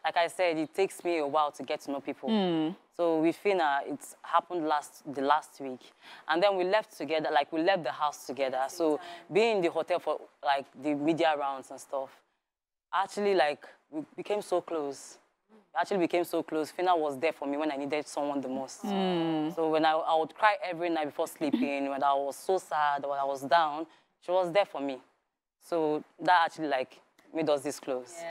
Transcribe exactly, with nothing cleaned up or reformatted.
like I said, it takes me a while to get to know people. Mm. So with Phyna, it happened last the last week. And then we left together, like we left the house together. So being in the hotel for like the media rounds and stuff, actually like we became so close. We actually became so close. Phyna was there for me when I needed someone the most. Mm. So when I, I would cry every night before sleeping, when I was so sad, when I was down, she was there for me. So that actually like made us this close. Yeah.